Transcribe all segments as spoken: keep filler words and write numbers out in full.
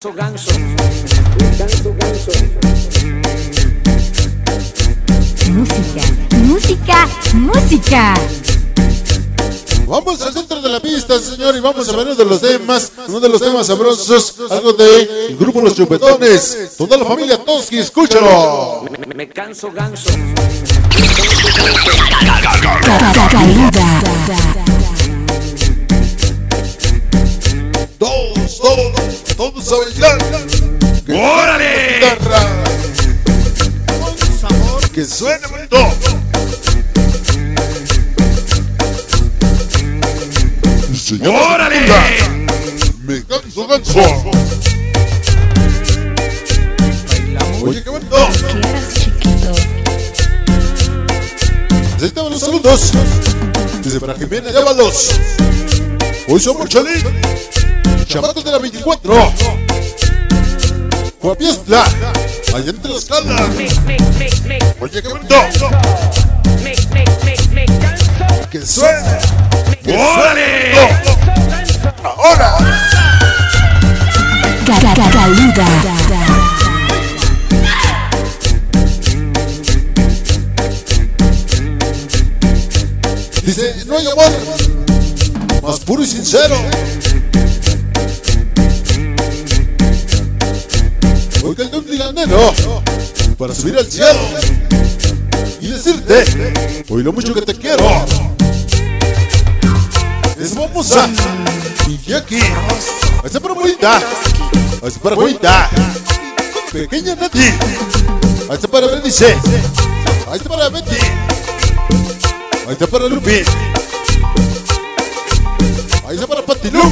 Ganso, ganso, ganso. Música, música, música. Vamos al centro de la pista, señor, y vamos a ver uno de los temas, uno de los temas sabrosos, algo de el grupo Los Chupetones. Toda la familia Toski, escúchalo. Me, me, me canso ganso. Todos, todos, todos a bailar. ¡Órale! Guitarra. Con sabor. Que suene bonito. ¡Órale! Me canso, ganso. Oye, qué bonito. Que eras chiquito. Ahí estaban los saludos. Dice para Jimena, llámalos. Hoy somos Chalín. Chamacos de la veinticuatro. Guapiestla. Allá entre las calas. Oye, qué bonito. Que suene. Que ¡Órale! suene. Ahora. Galuda. Dice, no hay amor más puro y sincero. Oiga el de un dilanero para subir al cielo y decirte hoy lo mucho que te quiero. Es famosa y aquí a esa para bonita, a esa para bonita, pequeña Nati, a esa para Bernice, a esa para Betty, a esa para Lupi, a esa para Patilú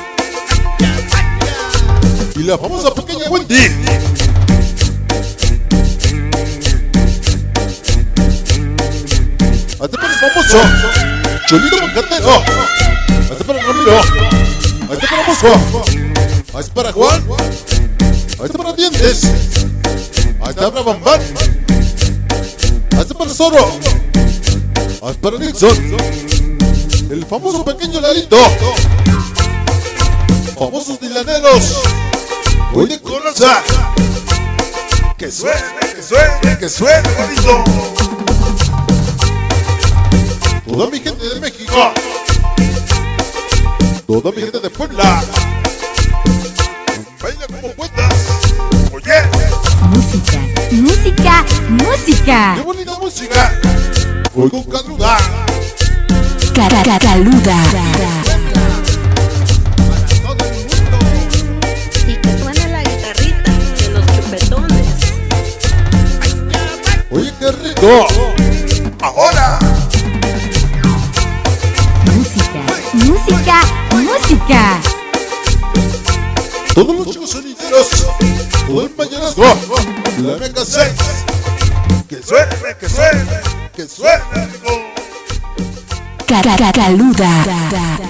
y la famosa pequeña Wendy. Hasta para el famoso Cholito Macatero. Hasta para Ramiro. Hasta para Mosco. Hasta para Juan. Hasta para Dientes. Hasta para Bambán. Hasta para Zorro. Hasta para Nixon. El famoso pequeño Larito. Famosos dilaneros. Hoy de coraza. Que suene, que suene, que suene bonito. Toda mi gente de México. Toda mi gente de Puebla. Baila como puedas. Oye. Música, música, música. Qué bonita música. Hoy con Galuda. Galuda. Y que suene la guitarrita de los chupetones. Oye, qué rico. Ahora. Música, música, música. Todos los chicos sonideros. Todo el mañanazgo. La M K seis. Que suene, que suene, que suene. Galuda.